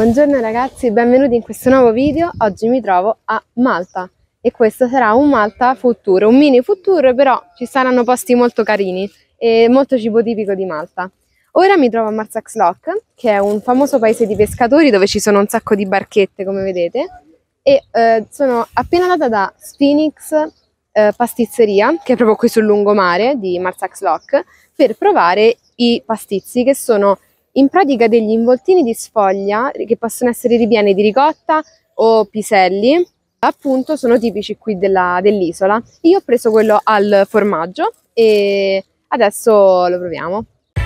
Buongiorno ragazzi, benvenuti in questo nuovo video. Oggi mi trovo a Malta e questo sarà un Malta food tour, un mini food tour, però ci saranno posti molto carini e molto cibo tipico di Malta. Ora mi trovo a Marsax Lock, che è un famoso paese di pescatori dove ci sono un sacco di barchette, come vedete, e sono appena andata da Sphinx Pasticceria, che è proprio qui sul lungomare di Marsax Lock, per provare i pasticci, che sono in pratica degli involtini di sfoglia che possono essere ripieni di ricotta o piselli, appunto sono tipici qui dell'isola. Io ho preso quello al formaggio e adesso lo proviamo.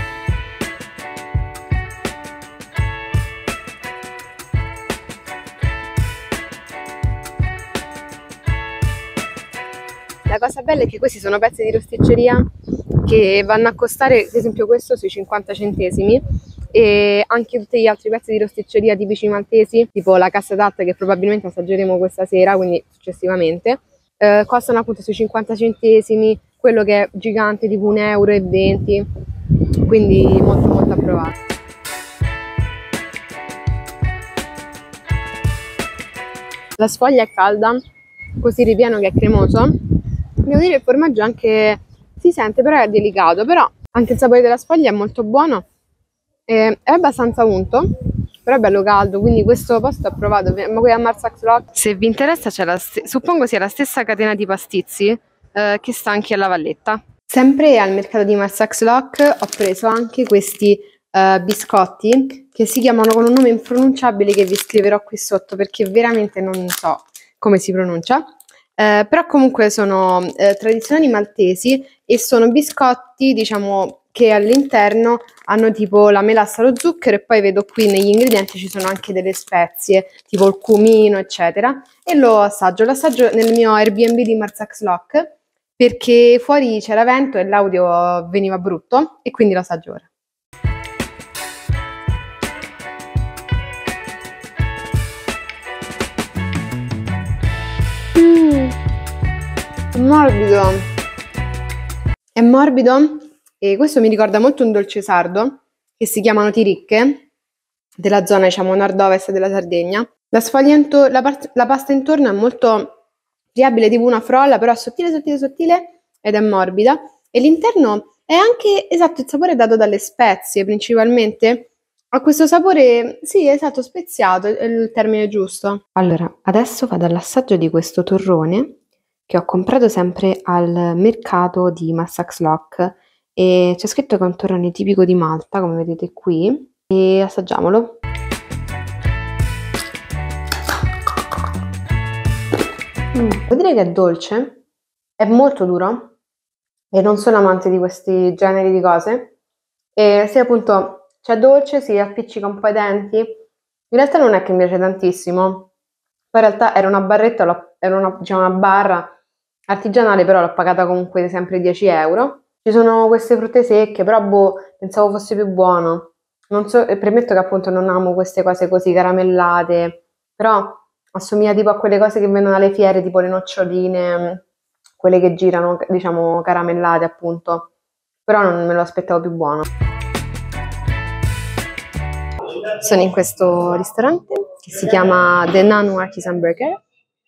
La cosa bella è che questi sono pezzi di rosticceria che vanno a costare, ad esempio questo sui 50 centesimi, e anche tutti gli altri pezzi di rosticceria tipici maltesi, tipo la cassatata che probabilmente assaggeremo questa sera, quindi successivamente, costano appunto sui 50 centesimi, quello che è gigante tipo 1,20 €, quindi molto molto approvato. La sfoglia è calda, così il ripieno che è cremoso. Devo dire il formaggio anche si sente, però è delicato, però anche il sapore della sfoglia è molto buono, è abbastanza unto, però è bello caldo, quindi questo posto è approvato. Ma qui a Marsax Lock, se vi interessa, c'è suppongo sia la stessa catena di pasticci che sta anche alla Valletta. Sempre al mercato di Marsax Lock ho preso anche questi biscotti che si chiamano con un nome impronunciabile che vi scriverò qui sotto perché veramente non so come si pronuncia. Però comunque sono tradizionali maltesi e sono biscotti, diciamo, che all'interno hanno tipo la melassa, lo zucchero, e poi vedo qui negli ingredienti ci sono anche delle spezie, tipo il cumino, eccetera, e lo assaggio nel mio Airbnb di Marsax Lock perché fuori c'era vento e l'audio veniva brutto e quindi lo assaggio ora. È morbido e questo mi ricorda molto un dolce sardo che si chiamano tiricche, della zona diciamo nord-ovest della Sardegna. La sfoglia la pasta intorno è molto friabile, tipo una frolla, però sottile sottile sottile ed è morbida, e l'interno è anche esatto, il sapore è dato dalle spezie principalmente. Ha questo sapore, sì, esatto, speziato è il termine giusto. Allora, adesso vado all'assaggio di questo torrone che ho comprato sempre al mercato di Marsax Lock e c'è scritto che è un torrone tipico di Malta, come vedete qui, e assaggiamolo. Devo dire che è dolce, è molto duro e non sono amante di questi generi di cose, e sì, appunto, c'è dolce, si appiccica un po' ai denti. In realtà non è che mi piace tantissimo, poi in realtà era una barretta, era diciamo, una barra artigianale, però l'ho pagata comunque sempre 10 €. Ci sono queste frutte secche, però boh, pensavo fosse più buono. Non so, premetto che appunto non amo queste cose così caramellate, però assomiglia tipo a quelle cose che vendono alle fiere, tipo le noccioline, quelle che girano, diciamo, caramellate appunto. Però non me lo aspettavo più buono. Sono in questo ristorante che si chiama The Nanu Artisan Burger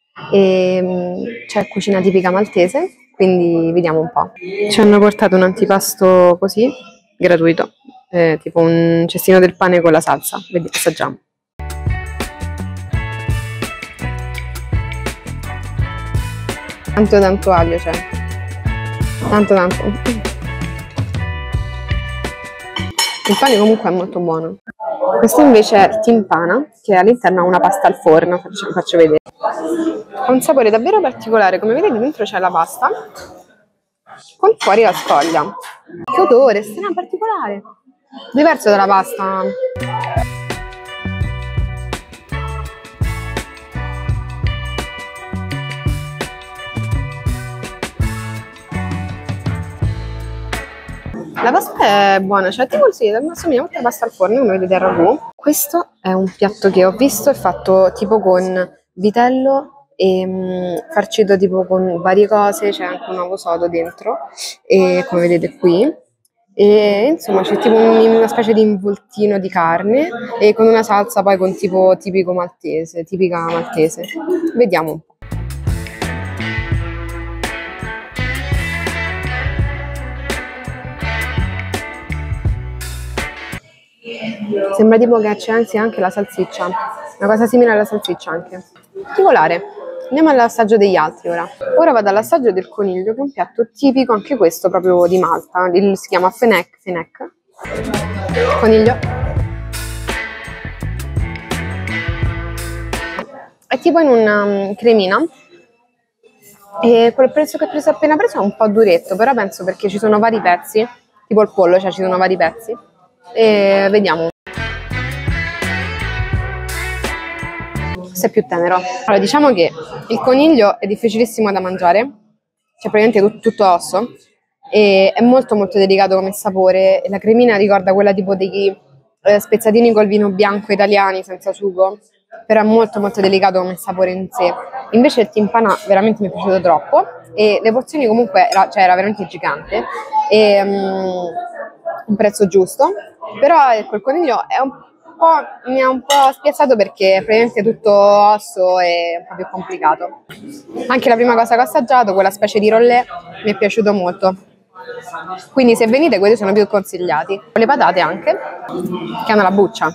e c'è cucina tipica maltese, quindi vediamo un po'. Ci hanno portato un antipasto così, gratuito, tipo un cestino del pane con la salsa. Vediamo, assaggiamo. Tanto aglio c'è, tanto. Il pane comunque è molto buono. Questo invece è timpana, che all'interno ha una pasta al forno, faccio vedere. Ha un sapore davvero particolare, come vedete dentro c'è la pasta, con fuori la sfoglia. Che odore, strano, particolare, diverso dalla pasta. La pasta è buona, cioè tipo sì, assomiglia molto alla pasta al forno, come vedete al ragù. Questo è un piatto che ho visto, è fatto tipo con vitello e farcito tipo con varie cose, c'è anche un uovo sodo dentro, e come vedete qui. e insomma c'è tipo una specie di involtino di carne e con una salsa poi con tipo tipica maltese. Vediamo un po'. Sembra tipo che c'è anche la salsiccia, una cosa simile alla salsiccia anche. Particolare. Andiamo all'assaggio degli altri ora. Ora vado all'assaggio del coniglio, che è un piatto tipico, anche questo proprio di Malta. Si chiama fenec. Coniglio. È tipo in una cremina. E quel prezzo che ho preso appena preso è un po' duretto, però penso perché ci sono vari pezzi, tipo il pollo, cioè ci sono vari pezzi. E vediamo. Questo è più tenero. Allora, diciamo che il coniglio è difficilissimo da mangiare, cioè praticamente tutto osso, e è molto molto delicato come sapore. La cremina ricorda quella tipo degli spezzatini col vino bianco italiani senza sugo, però è molto molto delicato come sapore in sé. Invece il timpana veramente mi è piaciuto troppo e le porzioni comunque era veramente gigante e un prezzo giusto, però quel coniglio mi ha un po' spiazzato perché praticamente tutto osso è un po' più complicato. Anche la prima cosa che ho assaggiato, quella specie di rollè, mi è piaciuto molto. Quindi se venite quelli sono più consigliati. Con le patate anche, che hanno la buccia.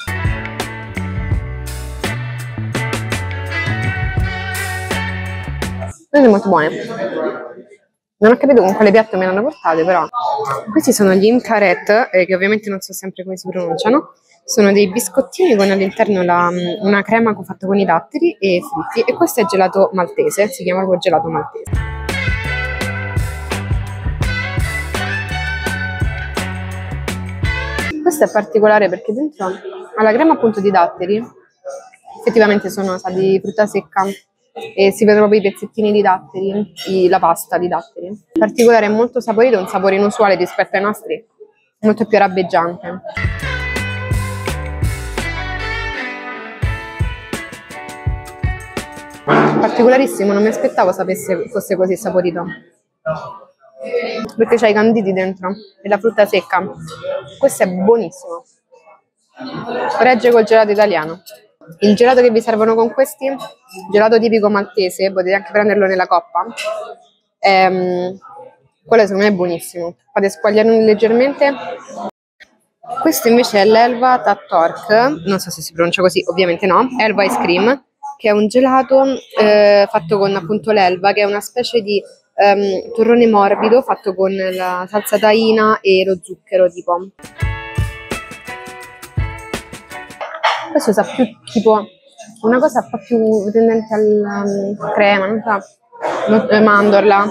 Sono molto buone. Non ho capito con quale piatto me le hanno portate, però. Questi sono gli incaret, che ovviamente non so sempre come si pronunciano. Sono dei biscottini con all'interno una crema fatta con i datteri e fritti. E questo è gelato maltese, si chiama proprio gelato maltese. Questo è particolare perché dentro alla crema appunto di datteri, effettivamente sa di frutta secca e si vedono proprio i pezzettini di datteri, la pasta di datteri. In particolare è molto saporito, un sapore inusuale rispetto ai nostri, molto più arabbeggiante. Particolarissimo, non mi aspettavo fosse così saporito, perché c'ha i canditi dentro e la frutta secca. Questo è buonissimo, regge col gelato italiano. Il gelato che vi servono con questi, gelato tipico maltese, potete anche prenderlo nella coppa, quello secondo me è buonissimo, fate squagliare leggermente. Questo invece è l'Elva Tattork, non so se si pronuncia così, ovviamente no, Elva Ice Cream, che è un gelato fatto con appunto l'elva, che è una specie di torrone morbido fatto con la salsa tahina e lo zucchero tipo. Questo sa più tipo una cosa un po' più tendente alla crema, non so, mandorla.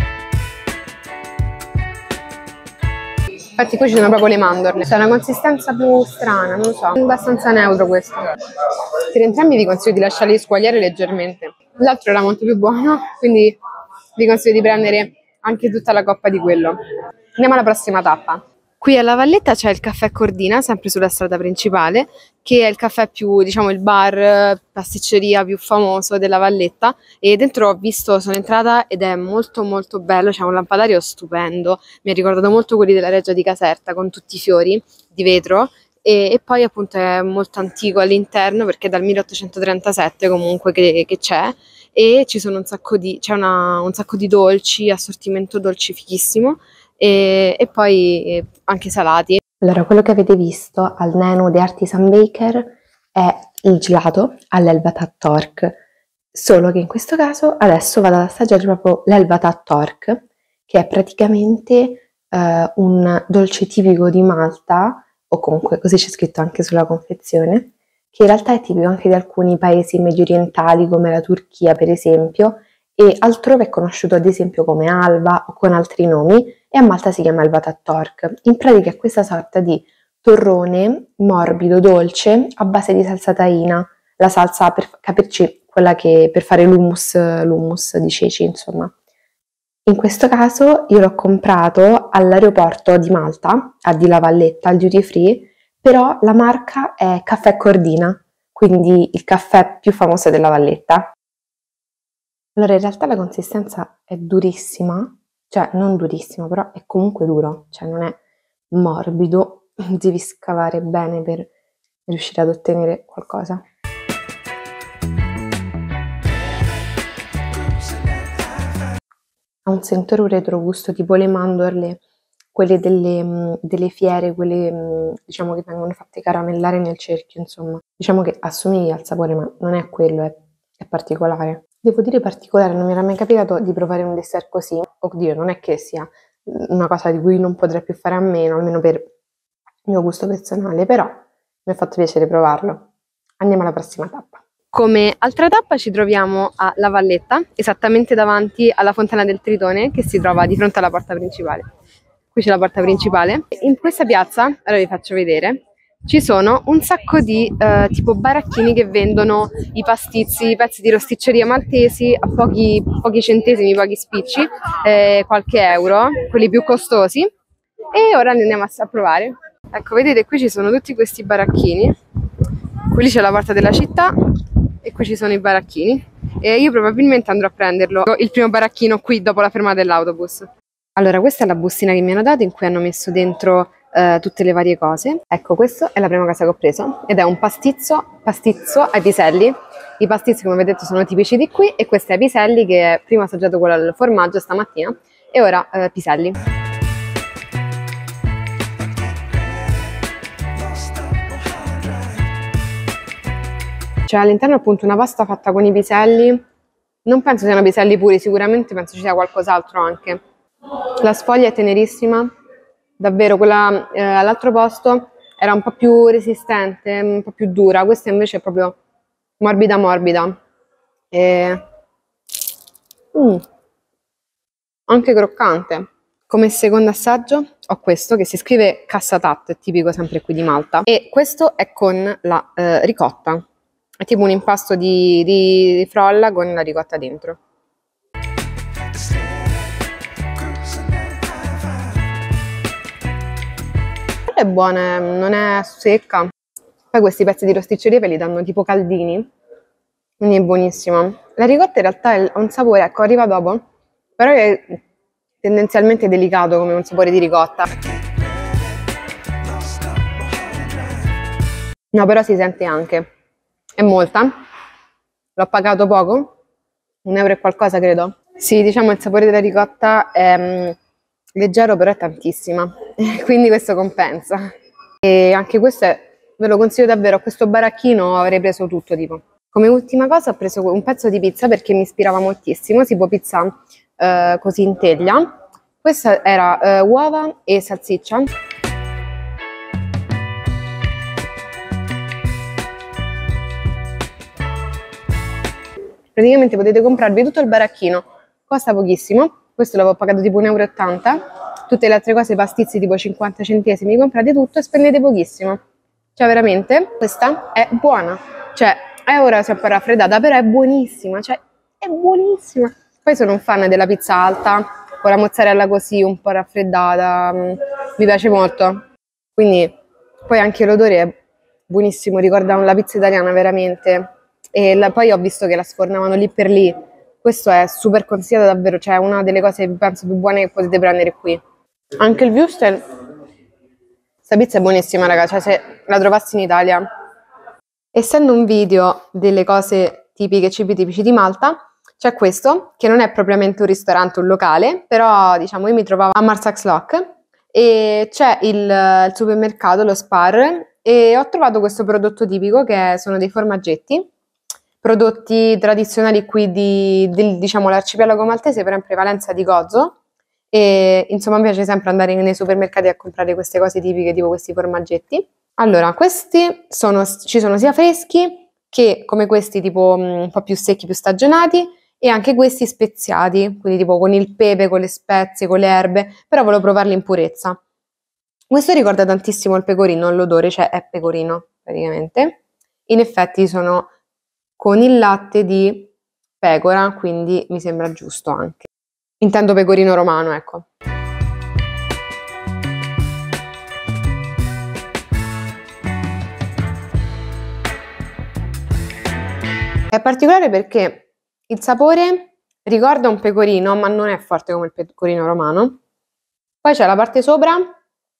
Infatti qui ci sono proprio le mandorle, c'è una consistenza più strana, non lo so, è abbastanza neutro questo. Per entrambi vi consiglio di lasciarli squagliare leggermente. L'altro era molto più buono, quindi vi consiglio di prendere anche tutta la coppa di quello. Andiamo alla prossima tappa. Qui alla Valletta c'è il caffè Cordina, sempre sulla strada principale, che è il caffè più, diciamo, il bar, pasticceria più famoso della Valletta. E dentro sono entrata ed è molto molto bello, c'è un lampadario stupendo. Mi ha ricordato molto quelli della Reggia di Caserta, con tutti i fiori di vetro. E poi appunto è molto antico all'interno, perché è dal 1837 comunque che c'è. E ci sono un sacco di dolci, assortimento dolci fighissimo. E poi anche salati. Allora, quello che avete visto al Nenu The Artisan Baker è il gelato all'Elva Tattork, solo che in questo caso adesso vado ad assaggiare proprio l'Elva Tattork, che è praticamente un dolce tipico di Malta, o comunque così c'è scritto anche sulla confezione, che in realtà è tipico anche di alcuni paesi medio orientali come la Turchia per esempio, e altrove è conosciuto ad esempio come Alba o con altri nomi, e a Malta si chiama Elva Tattork. In pratica è questa sorta di torrone morbido, dolce, a base di salsa tahina, la salsa per capirci, quella che per fare l'hummus di ceci, insomma. In questo caso io l'ho comprato all'aeroporto di Malta, di La Valletta, al duty free, però la marca è Caffè Cordina, quindi il caffè più famoso della Valletta. Allora, in realtà la consistenza è durissima, cioè non durissima, però è comunque duro, cioè non è morbido, devi scavare bene per riuscire ad ottenere qualcosa. Ha un sentore, un retrogusto tipo le mandorle, quelle delle fiere, quelle diciamo che vengono fatte caramellare nel cerchio, insomma. Diciamo che assomiglia al sapore, ma non è quello, è particolare. Devo dire particolare, non mi era mai capitato di provare un dessert così. Oddio, non è che sia una cosa di cui non potrei più fare a meno, almeno per il mio gusto personale, però mi ha fatto piacere provarlo. Andiamo alla prossima tappa. Come altra tappa ci troviamo a La Valletta, esattamente davanti alla Fontana del Tritone, che si trova di fronte alla porta principale. Qui c'è la porta principale. In questa piazza, allora vi faccio vedere, ci sono un sacco di tipo baracchini che vendono i pasticci, i pezzi di rosticceria maltesi a pochi centesimi, pochi spicci, qualche euro, quelli più costosi. E ora li andiamo a provare. Ecco, vedete, qui ci sono tutti questi baracchini. Qui c'è la porta della città e qui ci sono i baracchini. E io probabilmente andrò a prenderlo, il primo baracchino qui dopo la fermata dell'autobus. Allora, questa è la bustina che mi hanno dato in cui hanno messo dentro tutte le varie cose. Ecco, questa è la prima cosa che ho preso ed è un pastizzo ai piselli. I pasticci, come vedete, sono tipici di qui e questo è piselli che prima ho assaggiato quello al formaggio stamattina e ora piselli. C'è all'interno appunto una pasta fatta con i piselli. Non penso siano piselli puri, sicuramente penso ci sia qualcos'altro anche. La sfoglia è tenerissima, davvero, quella all'altro posto era un po' più resistente, un po' più dura, questa invece è proprio morbida morbida. E... anche croccante. Come secondo assaggio ho questo che si scrive cassatat, è tipico sempre qui di Malta, e questo è con la ricotta. È tipo un impasto di frolla con la ricotta dentro. È buona, non è secca. Poi questi pezzi di rosticceria ve li danno tipo caldini, quindi è buonissima. La ricotta in realtà ha un sapore, ecco, arriva dopo, però è tendenzialmente delicato come un sapore di ricotta. No, però si sente anche. È molta. L'ho pagato poco, 1 euro e qualcosa credo. Sì, diciamo il sapore della ricotta è leggero, però è tantissima, quindi questo compensa. E anche questo ve lo consiglio davvero, a questo baracchino avrei preso tutto tipo. Come ultima cosa ho preso un pezzo di pizza perché mi ispirava moltissimo, tipo pizza così in teglia. Questa era uova e salsiccia. Praticamente potete comprarvi tutto il baracchino, costa pochissimo, questo l'avevo pagato tipo 1,80 euro, tutte le altre cose, pasticci tipo 50 centesimi, comprate tutto e spendete pochissimo. Cioè veramente, questa è buona, cioè è ora si è un po' raffreddata, però è buonissima, cioè è buonissima. Poi sono un fan della pizza alta, con la mozzarella così un po' raffreddata, mi piace molto, quindi poi anche l'odore è buonissimo, ricorda la pizza italiana veramente. E poi ho visto che la sfornavano lì per lì, questo è super consigliato davvero, cioè è una delle cose penso più buone che potete prendere qui. Anche il wurstel, questa pizza è buonissima raga, cioè se la trovassi in Italia. Essendo un video delle cose tipiche, cibi tipici di Malta, c'è questo, che non è propriamente un ristorante, un locale, però diciamo io mi trovavo a Marsax Lock e c'è il supermercato, lo Spar, e ho trovato questo prodotto tipico che sono dei formaggetti, prodotti tradizionali qui diciamo l'arcipelago maltese, però in prevalenza di Gozo, e insomma mi piace sempre andare nei supermercati a comprare queste cose tipiche, tipo questi formaggetti. Allora, questi ci sono sia freschi che come questi tipo un po' più secchi, più stagionati, e anche questi speziati, quindi tipo con il pepe, con le spezie, con le erbe, però volevo provarli in purezza. Questo ricorda tantissimo il pecorino, l'odore, cioè è pecorino praticamente. In effetti sono con il latte di pecora, quindi mi sembra giusto anche. Intendo pecorino romano, ecco. È particolare perché il sapore ricorda un pecorino, ma non è forte come il pecorino romano. Poi c'è la parte sopra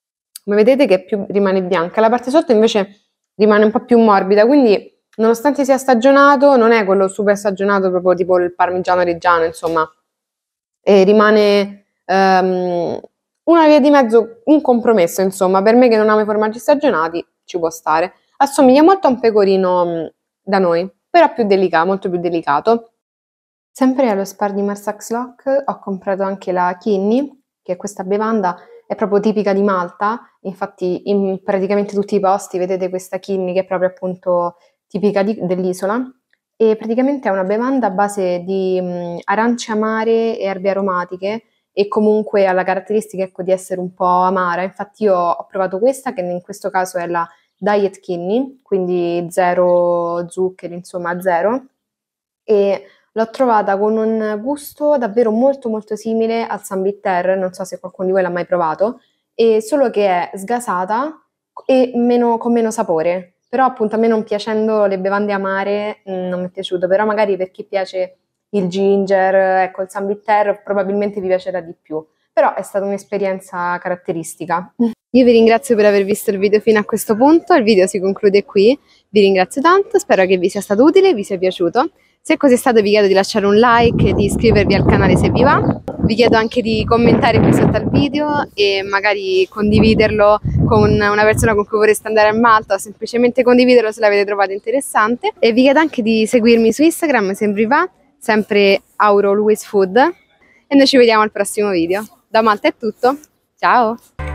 come vedete che più rimane bianca, la parte sotto invece rimane un po' più morbida, quindi nonostante sia stagionato, non è quello super stagionato proprio tipo il parmigiano reggiano, insomma, e rimane una via di mezzo, un compromesso, insomma, per me che non amo i formaggi stagionati ci può stare. Assomiglia molto a un pecorino da noi, però più delicato, molto più delicato. Sempre allo Spar di Marsaxlokk ho comprato anche la Kinny, che è questa bevanda, è proprio tipica di Malta, infatti in praticamente tutti i posti vedete questa Kinny che è proprio appunto tipica dell'isola, e praticamente è una bevanda a base di arance amare e erbe aromatiche, e comunque ha la caratteristica, ecco, di essere un po' amara. Infatti io ho provato questa, che in questo caso è la Diet Kinny, quindi zero zuccheri, insomma zero, e l'ho trovata con un gusto davvero molto molto simile al San Bitter, non so se qualcuno di voi l'ha mai provato, e solo che è sgasata e con meno sapore. Però appunto a me, non piacendo le bevande amare, non mi è piaciuto, però magari per chi piace il ginger, ecco, il San Bitter probabilmente vi piacerà di più. Però è stata un'esperienza caratteristica. Io vi ringrazio per aver visto il video fino a questo punto, il video si conclude qui, vi ringrazio tanto, spero che vi sia stato utile, vi sia piaciuto. Se così è stato vi chiedo di lasciare un like e di iscrivervi al canale se vi va. Vi chiedo anche di commentare qui sotto al video e magari condividerlo con una persona con cui vorreste andare a Malta, o semplicemente condividerlo se l'avete trovato interessante. E vi chiedo anche di seguirmi su Instagram se vi va, sempre Auro Always Food. E noi ci vediamo al prossimo video. Da Malta è tutto, ciao!